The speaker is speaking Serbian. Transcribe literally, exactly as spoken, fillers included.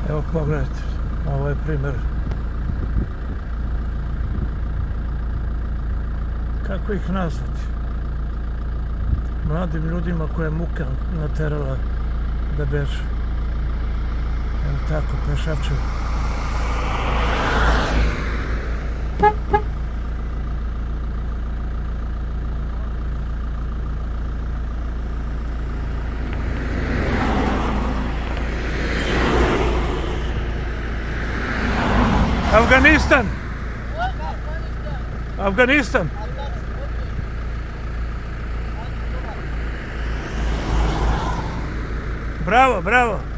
Evo pogledajte, ovo je primjer kako ih nazvati, mladim ljudima koje je muka naterala da beže. Evo tako, pešačevo. Afganistan! Afganistan! Bravo, bravo!